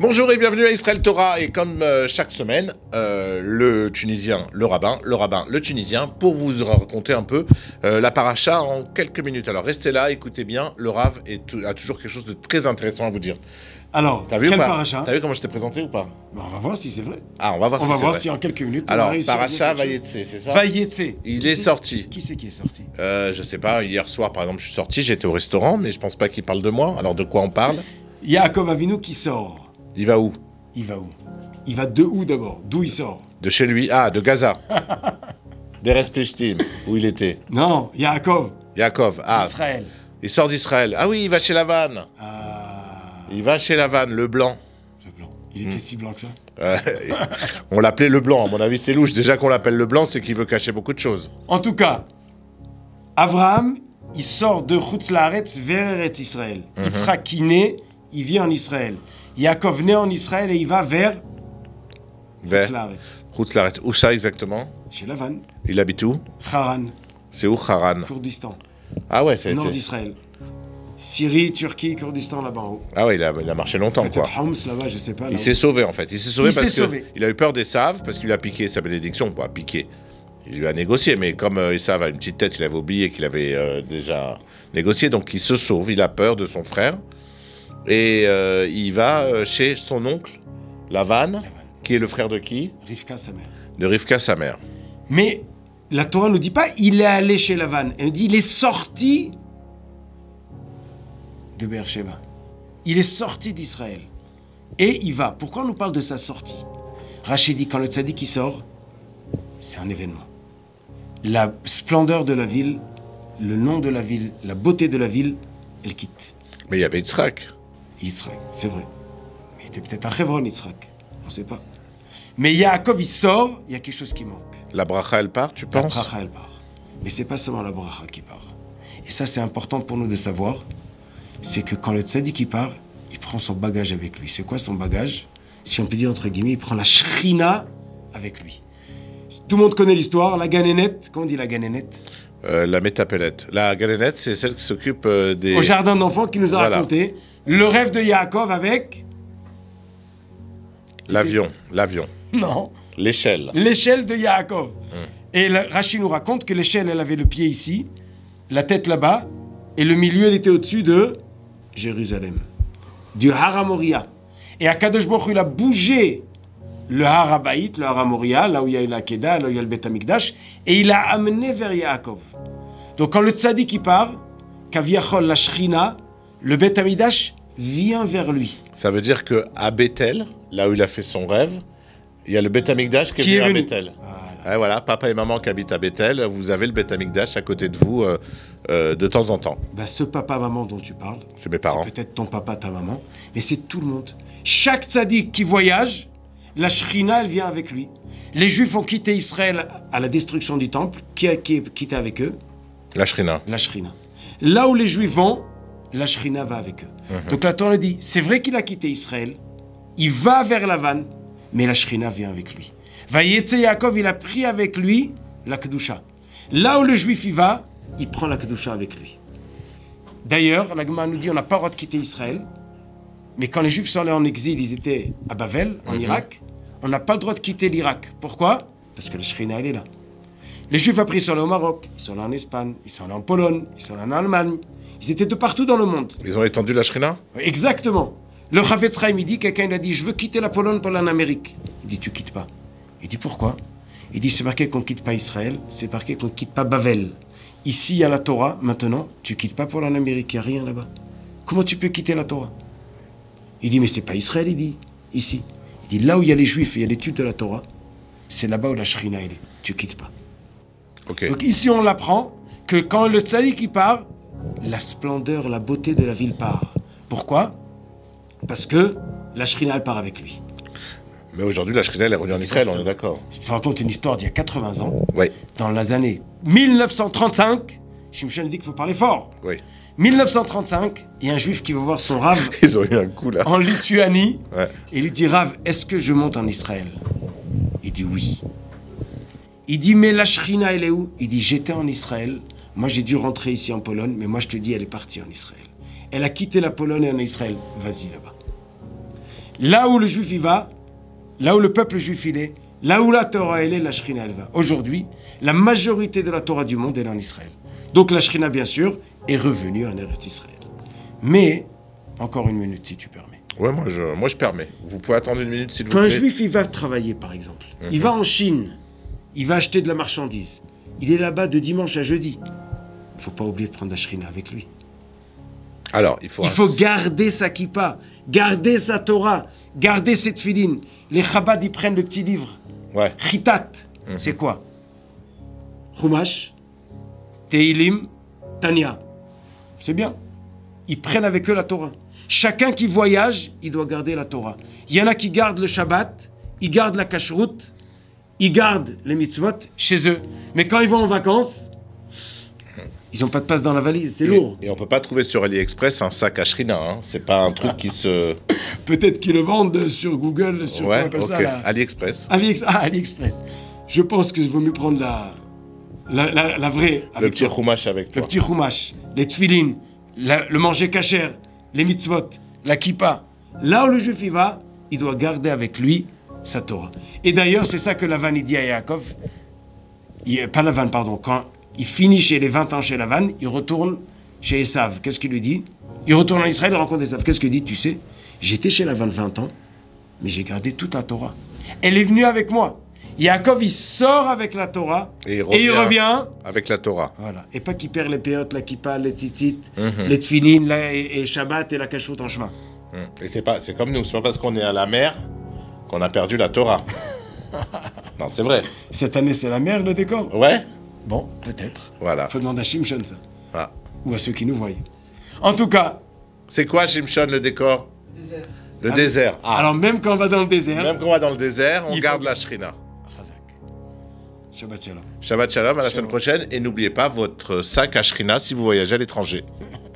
Bonjour et bienvenue à Israël Torah. Et comme chaque semaine, le Tunisien, le rabbin, le Tunisien, pour vous raconter un peu la paracha en quelques minutes. Alors restez là, écoutez bien, le Rav a toujours quelque chose de très intéressant à vous dire. Alors, t'as vu quel ou pas? paracha? T'as vu comment je t'ai présenté ou pas? On va voir si c'est vrai. Ah, on va voir si en quelques minutes. Alors, paracha Vayetse, c'est ça? Vayetse. Il est sorti. Qui c'est qui est sorti? Je sais pas, hier soir par exemple, je suis sorti, j'étais au restaurant, mais je pense pas qu'il parle de moi. Alors de quoi on parle? Yaakov Avinu qui sort. Il va où? Il va où? Il va de où d'abord? D'où il sort? De chez lui. Ah, de Gaza. D'Erez Plishtim, où il était. Non, Yaakov. Yaakov, ah. Israël. Il sort d'Israël. Ah oui, il va chez Lavan. Il va chez Lavan, le blanc. Le blanc. Il était si blanc que ça? On l'appelait le blanc, à mon avis c'est louche. Déjà qu'on l'appelle le blanc, c'est qu'il veut cacher beaucoup de choses. En tout cas, Abraham, il sort de Chutz Laaretz vers Eretz Israël. Yitzhak qui naît, il vit en Israël. Yaakov naît en Israël et il va vers Chutz Laaretz. Chutz Laaretz. Où ça exactement? Chez Lavan. Il habite où? Haran. C'est où Haran? Kurdistan. Ah ouais, c'est nord d'Israël. Syrie, Turquie, Kurdistan là-bas en haut. Ah ouais, il a marché longtemps quoi. Peut-être Homs là-bas, je sais pas. Il s'est sauvé en fait. Il s'est sauvé parce sauvé. qu'il a eu peur d'Esav, parce qu'il lui a piqué sa bénédiction. Pas piqué. Il lui a négocié, mais comme Esav a une petite tête, il avait oublié qu'il avait déjà négocié, donc il se sauve. Il a peur de son frère. Et il va chez son oncle, Lavan, qui est le frère de qui? Rivka, sa mère. De Rivka, sa mère. Mais la Torah ne nous dit pas il est allé chez Lavan. Elle nous dit il est sorti de Beersheba. Il est sorti d'Israël. Et il va. Pourquoi on nous parle de sa sortie? Rachid dit quand le tzaddik il sort, c'est un événement. La splendeur de la ville, le nom de la ville, la beauté de la ville, elle quitte. Mais il y avait Yitzhak. Yitzhak, c'est vrai. Mais il était peut-être à Hebron, Yitzhak. On ne sait pas. Mais Yaakov, il sort, il y a quelque chose qui manque. La bracha, elle part, tu penses? La bracha, elle part. Mais c'est pas seulement la bracha qui part. Et ça, c'est important pour nous de savoir. C'est que quand le tzaddik il part, il prend son bagage avec lui. C'est quoi son bagage? Si on peut dire entre guillemets, il prend la shrina avec lui. Tout le monde connaît l'histoire, la ganénette. Comment on dit la ganénette? La métapélette. La ganénette, c'est celle qui s'occupe des... Au jardin d'enfants qui nous a raconté le rêve de Yaakov avec... L'avion. Non. L'échelle. L'échelle de Yaakov. Et Rachid nous raconte que l'échelle, elle avait le pied ici, la tête là-bas, et le milieu, elle était au-dessus de Jérusalem, du Har Moria. Et Akadosh Baruch Hu, il a bougé le Har Habayit, le Har Moria, là où il y a eu la Kedah, là où il y a le Beth Amikdash, et il l'a amené vers Yaakov. Donc quand le tzaddik il part, Kaviachol, la Shrina, le Beth Amikdash vient vers lui. Ça veut dire qu'à Bethel, là où il a fait son rêve, il y a le Beth Amikdash qui est venu à Bethel. Voilà. Et voilà, papa et maman qui habitent à Bethel, vous avez le Beth Amikdash à côté de vous de temps en temps. Ben, ce papa-maman dont tu parles, c'est mes parents. C'est peut-être ton papa, ta maman, mais c'est tout le monde. Chaque tzaddik qui voyage, la Shrina, elle vient avec lui. Les Juifs ont quitté Israël à la destruction du temple. Qui a quitté avec eux? La Shrina. La Shrina. Là où les Juifs vont, la Shrina va avec eux. Donc la Torah dit, c'est vrai qu'il a quitté Israël, il va vers Lavan, mais la Shrina vient avec lui. Vayetse Yaakov, il a pris avec lui la Kedusha. Là où le Juif y va, il prend la Kedusha avec lui. D'ailleurs, la Gemara nous dit, on n'a pas le droit de quitter Israël, mais quand les Juifs sont allés en exil, ils étaient à Bavel, en Irak, on n'a pas le droit de quitter l'Irak. Pourquoi? Parce que la Shrina, elle est là. Les Juifs, après, ils sont allés au Maroc, ils sont allés en Espagne, ils sont allés en Pologne, ils sont allés en Allemagne. Ils étaient de partout dans le monde. Ils ont étendu la Shrina? Exactement. Le Chafetz Chaim, il dit, quelqu'un il a dit, je veux quitter la Pologne pour aller en Amérique. Il dit, tu quittes pas. Il dit, pourquoi? Il dit, c'est marqué qu'on ne quitte pas Israël, c'est marqué qu'on ne quitte pas Bavel. Ici, il y a la Torah, maintenant, tu ne quittes pas pour aller en Amérique, il n'y a rien là-bas. Comment tu peux quitter la Torah? Il dit, mais c'est pas Israël, il dit, ici. Il dit, là où il y a les Juifs et il y a l'étude de la Torah, c'est là-bas où la Shrina, elle est. Tu ne quittes pas. Okay. Donc ici, on l'apprend que quand le tzaddik, il part, la splendeur, la beauté de la ville part. Pourquoi? Parce que la Shrina, elle part avec lui. Mais aujourd'hui, la Shrina, elle est revenue en Israël, on est d'accord. Je te raconte une histoire d'il y a 80 ans. Oui. Dans les années 1935, Shimshon dit qu'il faut parler fort. Oui. 1935, il y a un juif qui va voir son Rav Ils ont eu un coup là. En Lituanie. Ouais. Et il lui dit, Rav, est-ce que je monte en Israël? Il dit oui. Il dit, mais la Shrina, elle est où? Il dit, j'étais en Israël. Moi, j'ai dû rentrer ici en Pologne, mais moi, je te dis, elle est partie en Israël. Elle a quitté la Pologne et en Israël. Vas-y là-bas. Là où le juif il va, là où le peuple juif il est, là où la Torah elle est, la Shrina elle va. Aujourd'hui, la majorité de la Torah du monde est en Israël. Donc la Shrina, bien sûr, est revenue en Eretz Israël. Mais, encore une minute si tu permets. Ouais, moi je permets. Vous pouvez attendre une minute s'il vous Quand plaît. un juif il va travailler par exemple, il va en Chine, il va acheter de la marchandise, il est là-bas de dimanche à jeudi. Il ne faut pas oublier de prendre la Shrina avec lui. Alors, il faut garder sa kippa, garder sa Torah, garder ses tefilines. Les Chabad, ils prennent le petit livre. Ouais. Chitat, c'est quoi? Chumash, Teilim, Tanya. C'est bien. Ils prennent avec eux la Torah. Chacun qui voyage, il doit garder la Torah. Il y en a qui gardent le Shabbat, ils gardent la kashrut, ils gardent les mitzvot chez eux. Mais quand ils vont en vacances, ils n'ont pas de place dans la valise, c'est lourd. Et on ne peut pas trouver sur AliExpress un sac à Shrina. Hein. C'est pas un truc qui se... Peut-être qu'ils le vendent sur Google, sur ouais, comment on appelle ça, là. AliExpress. AliExpress. Je pense qu'il vaut mieux prendre la vraie. Le petit chumash avec toi. Le petit chumash, les tefilines, le manger kasher, les mitzvot, la kippa. Là où le juif y va, il doit garder avec lui sa Torah. Et d'ailleurs, c'est ça que Lavan dit à Yaakov. Pas Lavan, pardon. Quand il finit chez les 20 ans chez Lavan, il retourne chez Esav. Qu'est-ce qu'il lui dit? Il retourne en Israël et rencontre Esav. Qu'est-ce qu'il dit? Tu sais, j'étais chez Lavan 20 ans, mais j'ai gardé toute la Torah. Elle est venue avec moi. Yaakov, il sort avec la Torah et il revient avec la Torah. Voilà. Et pas qu'il perd les péotes, la kippa, les tzitzit, les tefilines, et Shabbat et la kashrut en chemin. Et c'est comme nous, c'est pas parce qu'on est à la mer qu'on a perdu la Torah. Non, c'est vrai. Cette année, c'est la mer, le décor? Ouais. Bon, peut-être. Voilà. Faut demander à Shimshon, ça. Ah. Ou à ceux qui nous voient. En tout cas... C'est quoi, Shimshon, le décor? Désert. Le désert. Ah. Alors, même quand on va dans le désert... Même quand on va dans le désert, on garde la Shrina. Shabbat shalom. Shabbat shalom, à la semaine prochaine. Et n'oubliez pas votre sac à Shrina si vous voyagez à l'étranger.